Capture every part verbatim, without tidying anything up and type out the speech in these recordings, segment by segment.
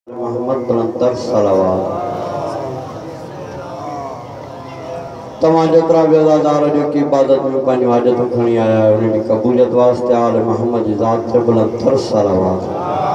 محمد بلندر صلوات تمام جترا بھی عزادار جو کی عبادت میں پانی حاجتوں کھنی آیا ہے انہیں کی قبولیت واسطے آل محمد ذات سے بلندر صلوات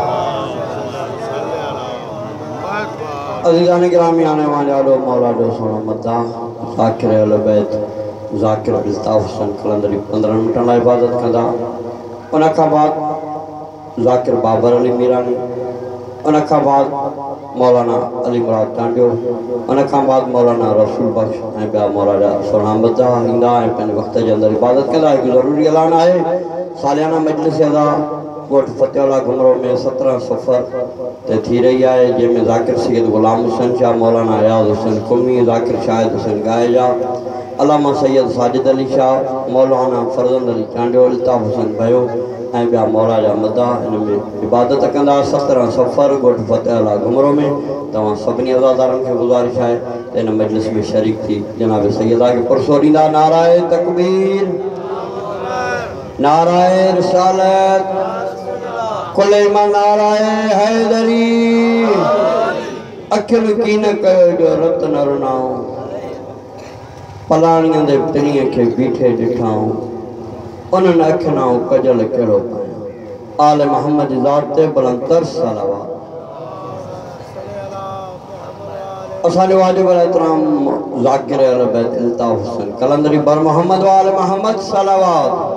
عزیزان گرامی آنے والے آلو مولا جو سونا مدہ ذاکر اہل بیت ذاکر الطاف حسن کلندری پندرہ منٹوں لا عبادت کھندا انہاں کا بعد ذاکر بابر علی میرانی انہاں کا بعد مولانا علی مراد ٹانڈیو انہاں کا بعد مولانا رسول بخش ہیں پیا مولانا سونا مدہ ہندہ ہیں پہنے وقت جندر عبادت کھندا ایک ضروری اعلان آئے سالیانہ مجلس ادا گوٹ فتح اللہ گمروں میں سترہ سفر تے تھی رہی آئے جن میں ذاکر سید غلام حسین شاہ مولانا عیاض حسین قمی ذاکر شاہد حسین گائجہ علامہ سید ساجد علی شاہ مولانا فرزند علی ٹانڈیو الطاف حسین بھائیو ہیں بیا مولانا مدہ ان میں عبادت کندہ سترہ سفر گوٹ فتح اللہ گمروں میں تمام سبنی عزادارن کے گزارش آئے تین مجلس میں شریک تھی جناب سیدہ کے پرسوریندہ نعرہ تکبیر نعرہ رسالت کل ایمان نعرہ حیدری اکھل کی نہ کہے جو رت نہ رناؤں پلانیاں دے پتنیاں کے بیٹھے ڈٹھاؤں انہوں اکھناؤں کجل کڑو پایا آل محمد ذات بلندر صلوات اسانی واجب الاحترام ذاکر اہل بیت الطاف حسین کلندری بر محمد و آل محمد صلوات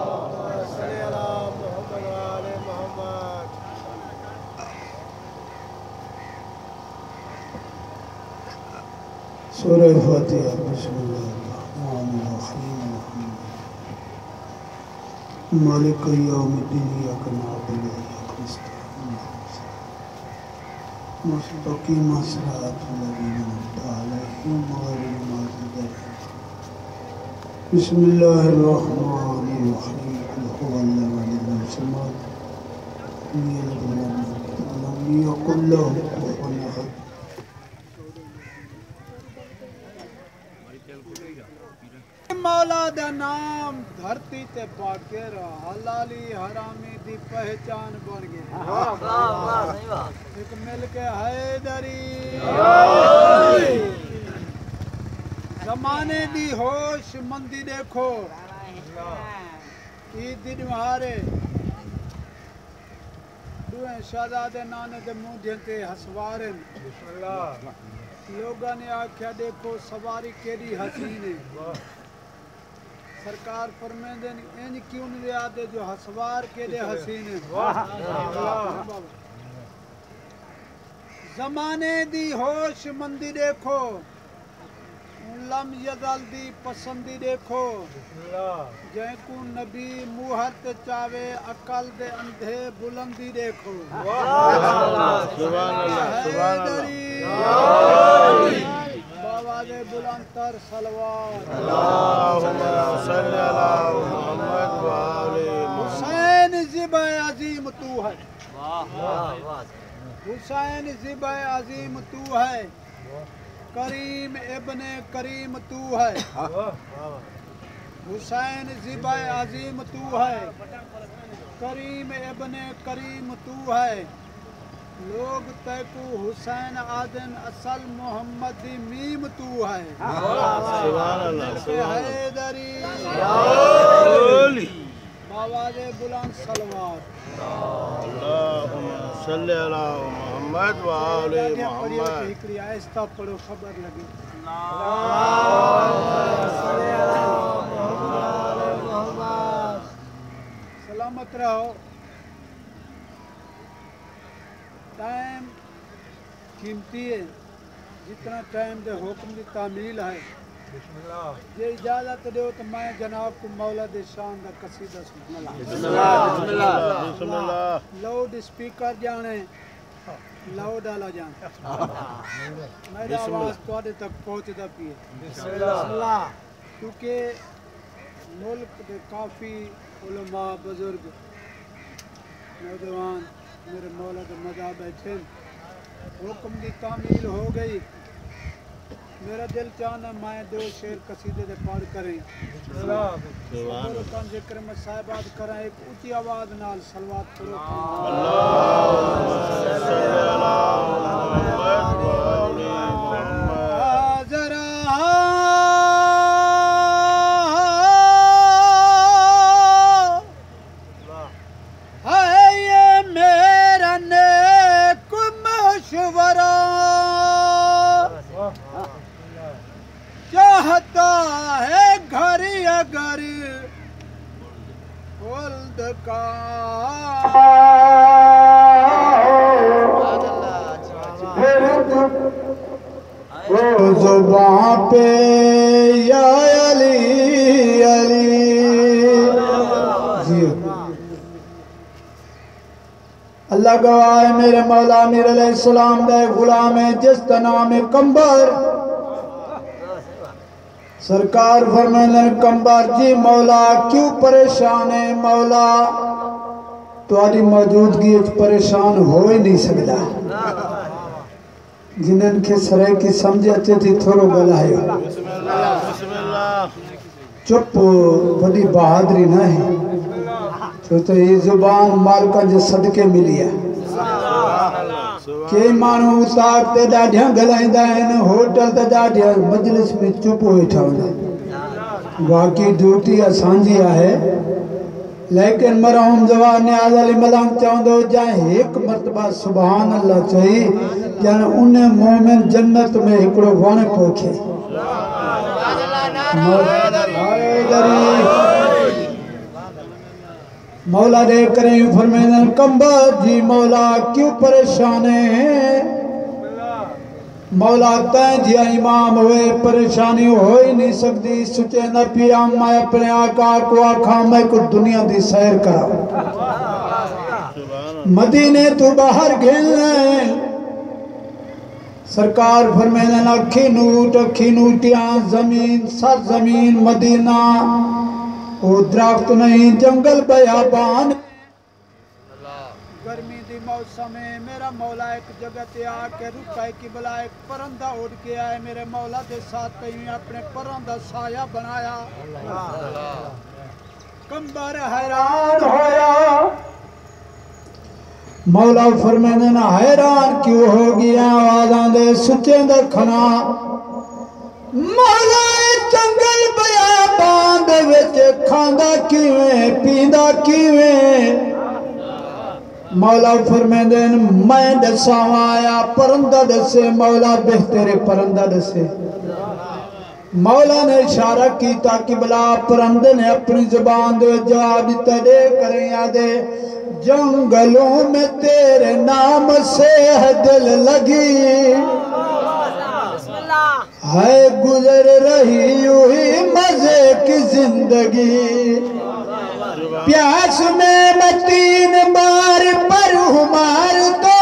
سورہ فاتحہ بسم اللہ الرحمن الرحیم مالک یوم الدین ایاک نعبد و ایاک نستعین مستقیم صراط الذین انعمت علیہم غیر المغضوب علیہم بسم اللہ الرحمن الرحیم قل هو الله احد الصمد لم یلد ولم یکن له کفوا احد مولا دا نام دھرتی تے پاکر حلالی حرامی دی پہچان بن گئی ایک مل کے حیدری زمانے دی ہوش مندی دیکھو عید دی نوہارے دوئے شہزادے نانے دے مونڈھیں تے ہسوارن لوگاں نے آکھیا دیکھو سواری کیڑی حسین ہے سرکار فرمائیں دیں این کیوں نہیں آدھے جو ہسوار کے لئے حسین ہے زمانے دی ہوش مندی دیکھو لم یزل دی پسندی دیکھو جائیں کو نبی موہت چاوے عقل دے اندھے بلندی دیکھو حیدری باواز بلندر صلوات اللہم صلی اللہ محمد وآلہ حسین ذبح عظیم تو ہے حسین ذبح عظیم تو ہے کریم ابن کریم تو ہے حسین ذبح عظیم تو ہے کریم ابن کریم تو ہے لوگ تیکو حسین آدن اصل محمد دی میم تو ہے سبحان اللہ حیدری باواز بلند صلوات اللہم صلی اللہ محمد وآلہ محمد ہکری آہستہ پڑھو خبر لگے سلامت رہو ٹائم قیمتی ہے جتنا ٹائم دے حکم دی تعمیل ہے یہ اجازت دیو تو میں جناب کو مولا دے شان دا قصیدہ سنا بسم اللہ بسم اللہ لاؤڈ سپیکر جانے لاؤڈ آلا جانے میرا آواز توڑے تک پہنچ دا پیے بسم اللہ کیونکہ ملک دے کافی علماء بزرگ نوجوان میرے مولا دے مزہ بیٹھے حکم دی تعمیل ہو گئی میرا دل چاہنا میں دو شیر قصیدے دے پڑھ کریں صبر کن ذکر میں صاحبات کریں ایک اونچی آواز نال صلوات کرو اللہم صلی اللہ जिगर خلد کا وہ زبان پہ یا علی علی جی اللہ گواہ ہے میرے مولا امیر علیہ السلام دے غلام ہے جس کا نام ہے کمبر سرکار فرمائیں کمبر جی مولا کیوں پریشان ہے مولا تمہاری موجودگی پریشان ہو ہی نہیں سکتا جنہن کے سرے کی سمجھ اچھے تھی تھوڑو گلائے چپ بڑی بہادری نہ ہے تو یہ زبان مالکہ جو صدقے ملی ہے کہ مانو اتاق تے ڈاڑیاں گلائیں دائیں ہوٹل تے ڈاڑیاں مجلس میں چپ ہوئی ٹھاؤں واقعی ڈیوٹی آسانجی ہے لیکن مرحوم جوان نیاز علی ملنگ چاہوں دو جائیں ایک مرتبہ سبحان اللہ چاہیے یعنی انہیں مومن جنت میں ہکڑو وانے پوکھے مولا دے کریں فرمائیں کمبر جی مولا کیوں پریشان ہے مولا تین جی امام ہوئے پریشانی ہو ہی نہیں سکتی سچے نبی میں اپنے آقا کو آکھا میں کچھ دنیا دی سیر کرا مدینے تو باہر گھن لیں سرکار فرمائیں اکھی نوٹ اکھی نوٹیاں زمین سر زمین مدینہ وہ درخت نہیں جنگل بیابان گرمی دی موسم میں میرا مولا ایک جگہ تے آ کے رکا کی بلا ایک پرندہ اڑ کے آئے میرے مولا دے ساتھ کہیں اپنے پرندہ سایہ بنایا کمبر حیران ہویا مولا فرمائنے نا حیران کیوں ہو گیا آوازان دے سچیں دے کھنا مولا جنگل بیابان دے وچے کھاندہ کیویں پیندہ کیویں مولا فرمائیں دے میں دسا آیا پرندہ دسے مولا بہترے پرندہ دسے مولا نے اشارہ کی تاکہ بلا پرندے نے اپنی زبان دے جواب تڑے کریں یادے جنگلوں میں تیرے نام سے دل لگی ہے گزر رہی ہوئی مزے کی زندگی پیاس میں میں تین بار پر ہمار تو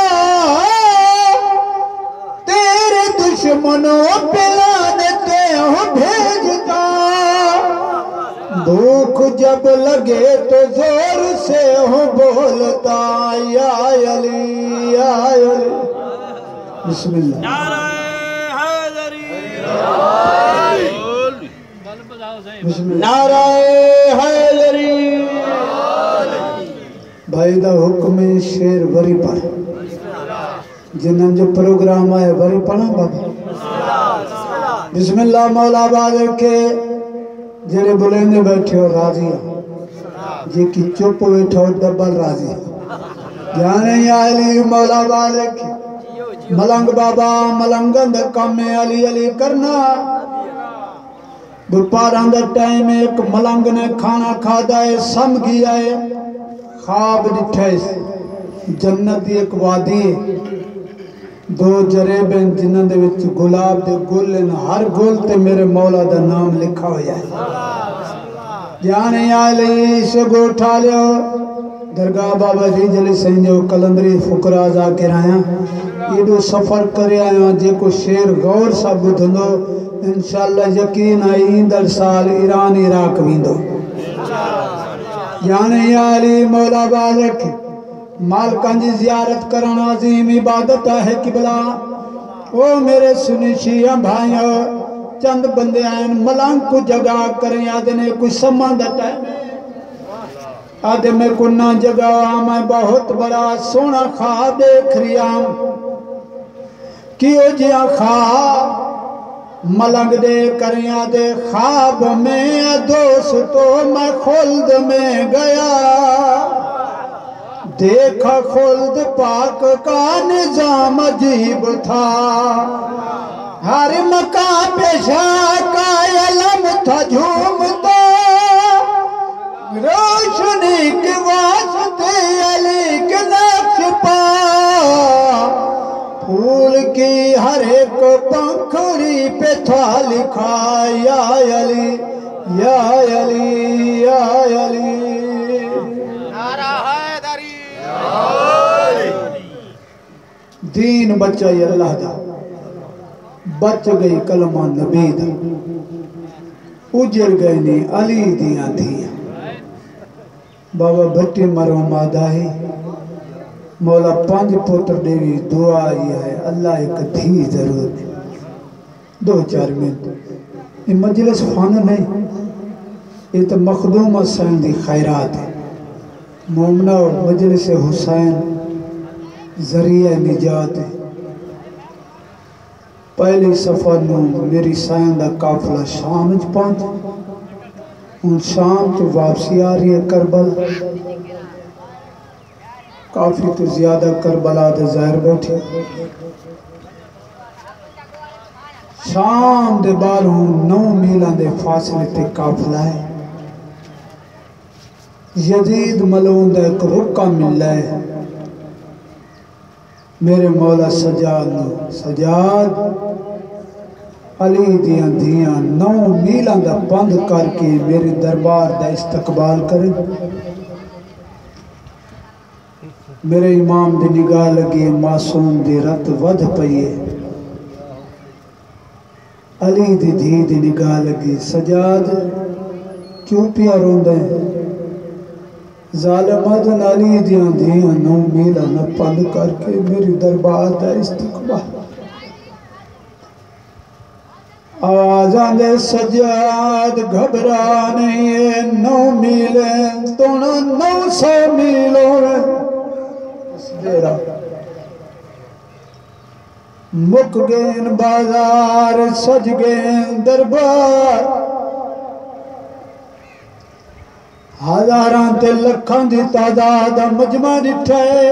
تیرے دشمنوں پلا دیتے ہوں بھیجتا بھوک جب لگے تو زور سے ہوں بولتا یا علی یا علی بسم اللہ نعرہ حیدری بھائی دا حکم شیر وری پڑھ جنہاں جو پروگرام آئے وری پڑھا بابا بسم اللہ مولا بازر کے جنہیں بلندے بیٹھے ہو راضی جی کی چپ بیٹھے ہو ڈبل راضی جانے یا علی مولا بازر کے ملنگ بابا ملنگند کم علی علی کرنا دوپہر اندر ٹائم ایک ملنگ نے کھانا کھا دائے سم گیا ہے خواب ڈٹھے جنت ایک وادی دو جریبیں جنہاں دے وچ گلاب دے گل ہر گل تے میرے مولا دا نام لکھا ہویا ہے جانے یا علی سے گو اٹھا لیو درگاہ بابا جی جلی سنجو کلندری فقرہ آزا کے رہاں یہ دو سفر کرے آئے جے کو شیر غور ثابت ہندو انشاءاللہ یقین آئین در سال ایران عراق ویندو یعنی یا علی مولا بازک مالکان جی زیارت کرنا عظیم عبادت ہے قبلہ او میرے سنی شیعہ بھائیوں چند بندے آئین ملانگ کو جگہ کریں آدھنے کوئی سمان دتا ہے آدھے میں کنہ جگہ میں بہت بڑا سونا خواب دیکھ ریام کیوں جیاں خواب ملنگ دے کریں آدھے خواب میں دوستو میں خلد میں گیا دیکھا خلد پاک کا نظام عجیب تھا ہر مکان پیشہ کا علم تھا جھومتا روشنی کے واسطے علی کے نقش پا پھول کی ہر ایک پنکھڑی پہ تھا لکھا یا علی یا علی یا علی نعرہ حیدری دین بچہ یا اللہ دا بچ گئی کلمہ نبی دا اجڑ گئے نے علی دیاں دیاں بابا بھٹی مرو ماداہی مولا پانچ پوتر دیوی دعا آئی ہے اللہ ایک دھی ضرور دے دو چار منٹ یہ مجلس خانہ نہیں یہ تو مخدوم حسین دی خیرات ہے مومنہ اور مجلس حسین ذریعہ نجات ہے پہلی سفر نو میری سائن دا قافلہ شام اچ پہنچ ان شام تو واپسی آ رہی ہے کربل کافی تو زیادہ کربلا دے ظاہر بیٹھے شام دے باروں نو میلان دے فاصلے تے قافلہ ہے یزید ملون دے ایک رکا مل ہے میرے مولا سجاد نو سجاد علی دیاں دیاں نو میلان دا بند کر کے میرے دربار دا استقبال کریں میرے امام دی نگاہ لگے معصوم دی رت ود پئیے علی دی دھی دی نگاہ لگے سجاد کیوں پیا روندے ظالمات علی دیاں دیاں نو میلہ نہ پند کر کے میری دربار دا استقبال آوازاں دے سجاد گھبرا نہیں نو میلیں تو نو سو میلوں مک گئن بازار سج گئن دربار ہزاران تے لکھاں دی تعداد مجمع ڈٹھے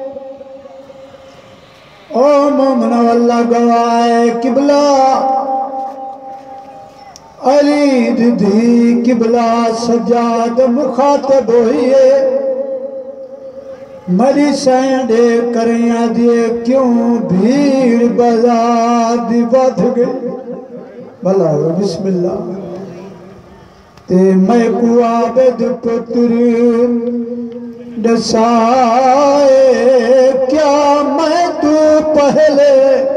او مومن واللہ گوائے قبلہ علی دی دی قبلہ سجاد مخاطب ہوئیے مری سینڈے کریاں دیئے کیوں بھیڑ بازار دی بات گئے بھلا بسم اللہ تے میں کو عابد پتر ڈسائے کیا میں تو پہلے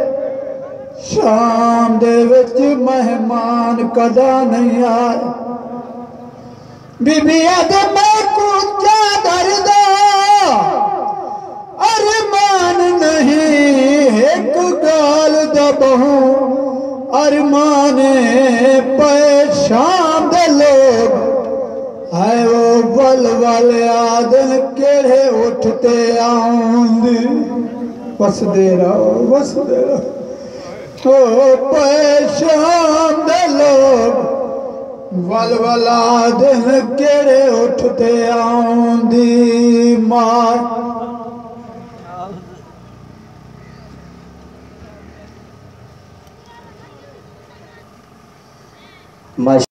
شام دے وچ مہمان کدا نہیں آئے بی بی آدھے میں کو چادر دا ارمان نہیں ایک گال دا بہوں ارمان پہ شام دے لوگ آئے وہ ول والے آدن کیڑے اٹھتے آؤں دی بس دے رہا بس دے رہا او پہ شام دے لوگ ول ول آدن کیڑے اٹھتے آؤں دی مار ماشاء